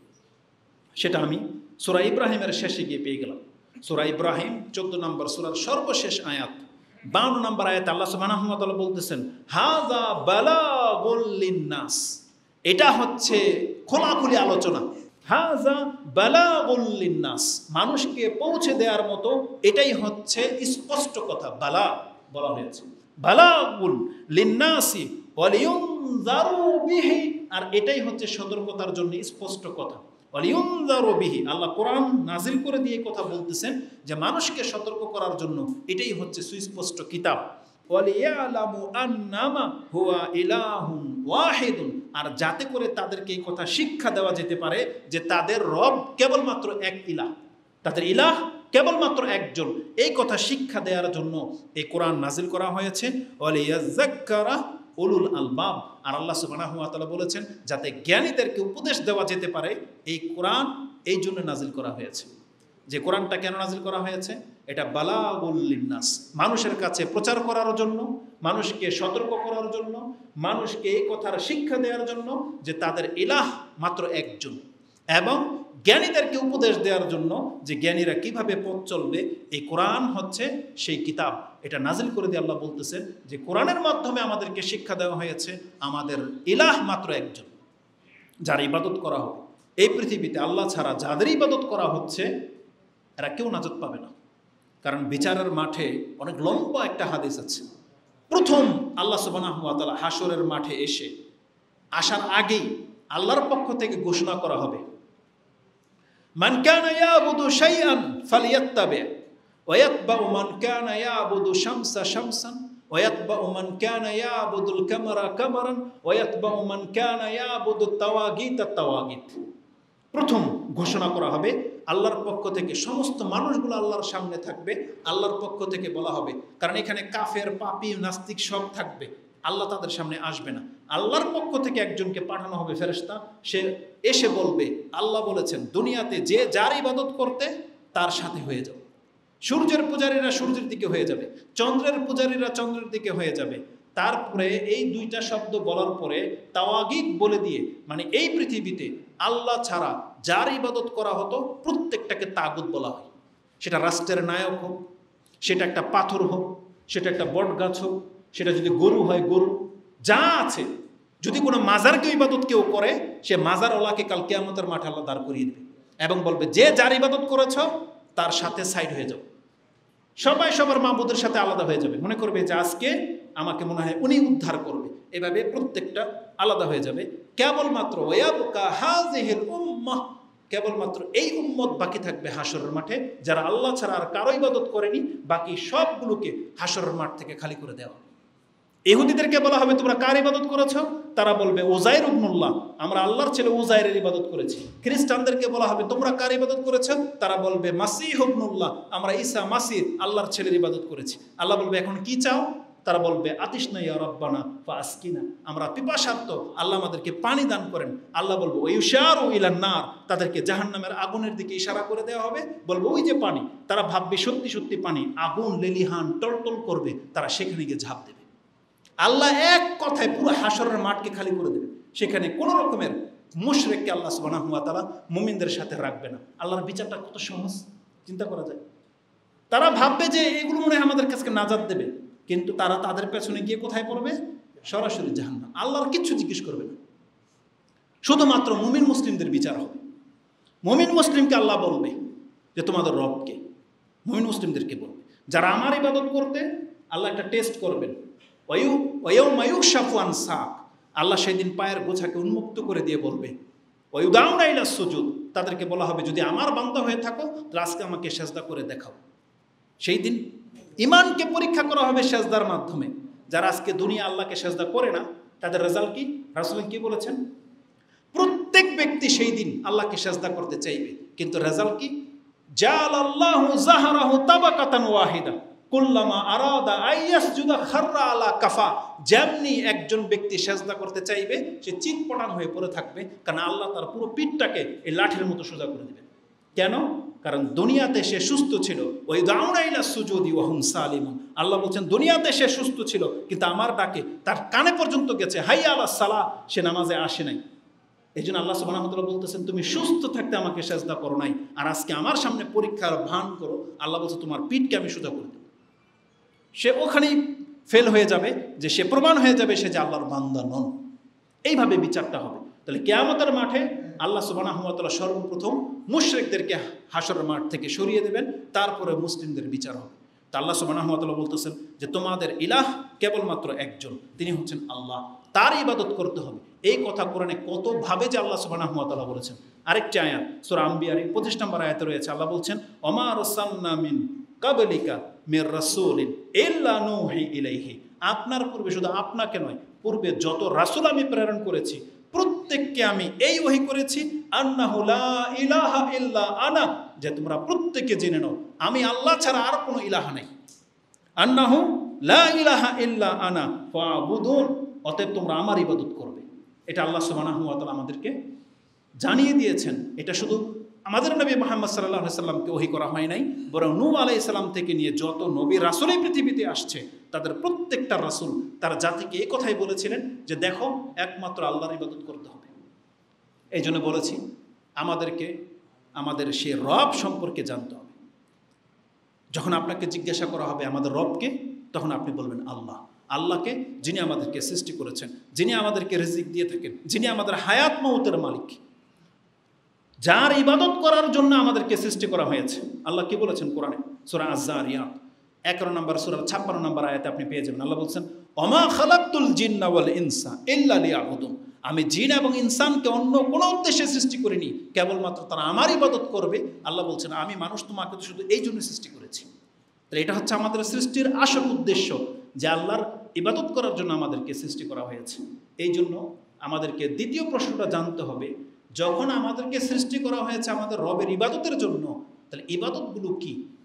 [SPEAKER 1] সেটা আমি সূরা ইব্রাহিমের শেষে গিয়ে পেয়ে গেলাম। সূরা ইব্রাহিম চোদ্দ নম্বর সূরার সর্বশেষ আয়াত বাউন্ন নম্বর আয়াতে আল্লাহ সুবহানাহু ওয়া তাআলা বলতেছেন হাযা বালাগুল লিন্নাস, এটা হচ্ছে খোলাখুলি আলোচনা। হাযা বালাগুল লিন্নাস, মানুষকে পৌঁছে দেওয়ার মতো এটাই হচ্ছে স্পষ্ট কথা। বালা বলা হয়েছে, বালাগুল লিন্নাসি ওয়ালিউনযারু বিহি, আর এটাই হচ্ছে সতর্কতার জন্য স্পষ্ট কথা। ওয়ালিউনযারু বিহি, আল্লাহ কোরআন নাজিল করে দিয়ে কথা বলতেছেন যে মানুষকে সতর্ক করার জন্য এটাই হচ্ছে সুস্পষ্ট কিতাব। ওয়ালিয়ালামু আন্নামা হুয়া ইলাহুন ওয়াহিদুন, আর যাতে করে তাদেরকে এই কথা শিক্ষা দেওয়া যেতে পারে যে তাদের রব কেবলমাত্র এক ইলাহ, তাদের ইলাহ কেবলমাত্র একজন, এই কথা শিক্ষা দেওয়ার জন্য এই কোরআন নাজিল করা হয়েছে। ওয়ালিয়াযাক্কারা উলুল আলবাব, আর আল্লাহ সুবহানাহু ওয়া তাআলা বলেছেন যাতে জ্ঞানীদেরকে উপদেশ দেওয়া যেতে পারে, এই কোরআন এই জন্য নাজিল করা হয়েছে। যে কোরআনটা কেন নাজিল করা হয়েছে? এটা বালাগুল লিন্নাস, মানুষের কাছে প্রচার করার জন্য, মানুষকে সতর্ক করার জন্য, মানুষকে এই কথার শিক্ষা দেওয়ার জন্য যে তাদের ইলাহ মাত্র একজন, এবং জ্ঞানীদেরকে উপদেশ দেওয়ার জন্য যে জ্ঞানীরা কিভাবে পথ চলবে। এই কোরআন হচ্ছে সেই কিতাব। এটা নাজিল করে দিয়ে আল্লাহ বলতেছেন যে কোরআনের মাধ্যমে আমাদেরকে শিক্ষা দেওয়া হয়েছে আমাদের ইলাহ মাত্র একজন, যার ইবাদত করা হবে। এই পৃথিবীতে আল্লাহ ছাড়া যাদের ইবাদত করা হচ্ছে এরা কেউ নাজাত পাবে না। কারণ বিচারের মাঠে অনেক লম্বা একটা হাদিস আছে। প্রথম আল্লাহ সুবহানাহু ওয়া তাআলা হাসরের মাঠে এসে আসার আগেই আল্লাহর পক্ষ থেকে ঘোষণা করা হবে, মান কানা ইয়াবুদু শাইআন ফালিয়াত্তাবি ওয়া ইয়াতবাউ মান কানা ইয়াবুদু শামসা শামসান ওয়া ইয়াতবাউ মান কানা ইয়াবুদুল কামারা কামারান ওয়া ইয়াতবাউ মান কানা ইয়াবুদু তাওয়াগিত তাওয়াগিত। প্রথম ঘোষণা করা হবে আল্লাহর পক্ষ থেকে, সমস্ত মানুষগুলো আল্লাহর সামনে থাকবে, আল্লাহর পক্ষ থেকে বলা হবে। কারণ এখানে কাফের, পাপী, নাস্তিক সব থাকবে, আল্লাহ তাদের সামনে আসবে না। আল্লাহর পক্ষ থেকে একজনকে পাঠানো হবে ফেরেশতা, সে এসে বলবে আল্লাহ বলেছেন দুনিয়াতে যে যার ইবাদত করতে তার সাথে হয়ে যাও। সূর্যের পূজারীরা সূর্যের দিকে হয়ে যাবে, চন্দ্রের পূজারীরা চন্দ্রের দিকে হয়ে যাবে। তারপরে এই দুইটা শব্দ বলার পরে তাওয়াগিত বলে দিয়ে, মানে এই পৃথিবীতে আল্লাহ ছাড়া যার ইবাদত করা হতো প্রত্যেকটাকে তাগুত বলা হয়। সেটা রাষ্ট্রের নায়ক হোক, সেটা একটা পাথর হোক, সেটা একটা বট গাছ হোক, সেটা যদি গরু হয় গরু, যা আছে। যদি কোনো মাজারকে ইবাদত কেউ করে, সে মাজার ওলাকে কাল কিয়ামতের মাঠে আল্লাহ দাঁড় করিয়ে দেবে এবং বলবে যে যার ইবাদত করেছ তার সাথে সাইড হয়ে যাও। সবাই সবার মাবুদের সাথে আলাদা হয়ে যাবে, মনে করবে যে আজকে আমাকে মনে হয় উনি উদ্ধার করবে। এভাবে প্রত্যেকটা আলাদা হয়ে যাবে। কেবলমাত্র ওয়াবকা হাযিহিল উম্মাহ, কেবলমাত্র এই উম্মত বাকি থাকবে হাসরের মাঠে, যারা আল্লাহ ছাড়া আর কারো ইবাদত করেনি। বাকি সবগুলোকে হাসরের মাঠ থেকে খালি করে দেওয়া। ইহুদিদেরকে বলা হবে তোমরা কার ইবাদত করেছো? তারা বলবে উযাইর ইবনুল্লাহ, আমরা আল্লাহর ছেলে উযাইরের ইবাদত করেছি। খ্রিস্টানদেরকে বলা হবে তোমরা কার ইবাদত করেছো? তারা বলবে মাসীহ ইবনুল্লাহ, আমরা ঈসা মাসীহ আল্লাহর ছেলের ইবাদত করেছি। আল্লাহ বলবে এখন কি চাও? তারা বলবে আতিশনা ইয়া রাব্বানা ফাসকিনা, আমরা পিপাসার্ত, আল্লাহ আমাদেরকে পানি দান করেন। আল্লাহ বলবো ওয়াইশারু ইলান নার, তাদেরকে জাহান্নামের আগুনের দিকে ইশারা করে দেওয়া হবে। বলবো ওই যে পানি, তারা ভাববে সত্যি সত্যি পানি, আগুন লেলিহান টলটল করবে, তারা সেখানে গিয়ে ঝাঁপ দেবে। আল্লাহ এক কথায় পুরো হাসরের মাঠকে খালি করে দেবে। সেখানে কোনো রকমের মুশরিককে আল্লাহ সুবহানাহু ওয়া তাআলা মুমিনদের সাথে রাখবে না। আল্লাহর বিচারটা কত সহজ, চিন্তা করা যায়। তারা ভাববে যে এগুলো মনে হয় আমাদের কাছে নাজাত দেবে, কিন্তু তারা তাদের পেছনে গিয়ে কোথায় পড়বে? সরাসরি জাহান্নাম। আল্লাহর কিচ্ছু জিজ্ঞেস করবে না, শুধুমাত্র মুমিন মুসলিমদের বিচার হবে। মুমিন মুসলিমকে আল্লাহ বলবে যে তোমাদের রবকে, মুমিন মুসলিমদেরকে বলবে। যারা আমার ইবাদত করতে, আল্লাহ একটা টেস্ট করবেন। ওয়ু ওয়ৌ মায়ুক সাফওয়ান সাক, আল্লাহ সেই দিন পায়ের গোছাকে উন্মুক্ত করে দিয়ে বলবে ওয়ুদাউনা ইলা সুজুদ, তাদেরকে বলা হবে যদি আমার বান্দা হয়ে থাকো তাহলে আজকে আমাকে সেজদা করে দেখাও। সেই দিন ইমানকে পরীক্ষা করা হবে সেজদার মাধ্যমে। যারা আজকে দুনিয়া আল্লাহকে সেজদা করে না, তাদের রেজাল্ট কি? রাসূল কি বলেছেন? প্রত্যেক ব্যক্তি সেই দিন আল্লাহকে সেজদা করতে চাইবে, কিন্তু রেজাল্ট কি? জাআলাল্লাহু যাহরাহু তাবাকাতান ওয়াহিদা কুল্লামা আরাদা আইয়াসজুদা খাররা আলা কাফা। যেমনি একজন ব্যক্তি সেজদা করতে চাইবে, সে চিৎপটাং হয়ে পড়ে থাকবে, কারণ আল্লাহ তার পুরো পিঠটাকে এই লাঠির মতো সোজা করে দেবেন। কেন? কারণ দুনিয়াতে সে সুস্থ ছিল। ওই দাউনা ইলা সুজুদি ওয়া হুম সালিমুন, আল্লাহ বলছেন দুনিয়াতে সে সুস্থ ছিল, কিন্তু আমার ডাকে তার কানে পর্যন্ত গেছে, হাইয়া আলা সালাহ, সে নামাজে আসে নাই। এই জন্য আল্লাহ সুবহানাহু ওয়া তাআলা বলতেছেন তুমি সুস্থ থাকতে আমাকে সেজদা করো নাই, আর আজকে আমার সামনে পরীক্ষার ভান করো। আল্লাহ বলছে তোমার পিঠকে আমি সোজা করে দেব। সে ওখানেই ফেল হয়ে যাবে, যে সে প্রমাণ হয়ে যাবে সে যে আল্লাহর বান্দা নন। এইভাবে বিচারটা হবে। তাহলে কিয়ামতের মাঠে আল্লাহ সুবহানাহু ওয়া তাআলা সর্বপ্রথম মুশরিকদেরকে হাসরের মাঠ থেকে সরিয়ে দেবেন, তারপরে মুসলিমদের বিচার হবে। তা আল্লাহ সুবহানাহু ওয়া তাআলা বলতেছেন যে তোমাদের ইলাহ কেবলমাত্র একজন, তিনি হচ্ছেন আল্লাহ, তার ইবাদত করতে হবে। এই কথা কোরআনে কতভাবে যে আল্লাহ সুবহানাহু ওয়া তাআলা বলেছেন। আরেকটি আয়াত সূরা আম্বিয়ার পঁচিশ নম্বর আয়াতে রয়েছে, আল্লাহ বলছেন ওমা আরসালনা মিন কাবলিকা মির রাসূলিন ইল্লা নূহি ইলাইহি, আপনার পূর্বে, শুধু আপনাকে নয়, পূর্বে যত রাসূল আমি প্রেরণ করেছি প্রত্যেককে আমি এই ওহী করেছি আন্নাহু লা ইলাহা ইল্লা আনা, যে তোমরা প্রত্যেকে জেনে নাও আমি আল্লাহ ছাড়া আর কোনো ইলাহা নাই। আন্নাহু লা ইলাহা ইল্লা আনা ফাবুদুন, অতএব তোমরা আমার ইবাদত করবে। এটা আল্লাহ সুবহানাহু ওয়া তাআলা আমাদেরকে জানিয়ে দিয়েছেন। এটা শুধু আমাদের নবী মুহাম্মদ সাল্লাল্লাহু আলাইহি সাল্লামকে ওহী করা হয় নাই, বরং নূহ আলাইহিস সালাম থেকে নিয়ে যত নবী রাসূল এই পৃথিবীতে আসছে তাদের প্রত্যেকটা রাসূল তার জাতিকে এই কথাই বলেছিলেন যে দেখো একমাত্র আল্লাহর ইবাদত করতে হবে। এই জন্য বলেছি আমাদেরকে আমাদের সেই রব সম্পর্কে জানতে হবে। যখন আপনাকে জিজ্ঞাসা করা হবে আমাদের রবকে, তখন আপনি বলবেন আল্লাহ। আল্লাহকে, যিনি আমাদেরকে সৃষ্টি করেছেন, যিনি আমাদেরকে রিজিক দিয়ে থাকেন, যিনি আমাদের হায়াত মউতের মালিক, যার ইবাদত করার জন্য আমাদেরকে সৃষ্টি করা হয়েছে। আল্লাহ কি বলেছেন কোরআনে? সূরা আয-যারিয়াত এগারো নম্বর সূরা ছাপ্পান্ন নম্বর আয়াতে আপনি পেয়ে যাবেন। আল্লাহ বলছেন ওমা খালাকতুল জিন্না ওয়াল ইনসা ইল্লা লিয়াবুদুন, আমি জিন এবং ইনসানকে অন্য কোনো উদ্দেশ্যে সৃষ্টি করিনি, কেবলমাত্র তারা আমার ইবাদত করবে। আল্লাহ বলছেন আমি মানুষ তোমাকে তো শুধু এই জন্য সৃষ্টি করেছি। তাহলে এটা হচ্ছে আমাদের সৃষ্টির আসল উদ্দেশ্য, যে আল্লাহর ইবাদত করার জন্য আমাদেরকে সৃষ্টি করা হয়েছে। এই জন্য আমাদেরকে দ্বিতীয় প্রশ্নটা জানতে হবে, যখন আমাদেরকে সৃষ্টি করা হয়েছে আমাদের রবের ইবাদতের জন্য, তাহলে ইবাদতগুলো কি?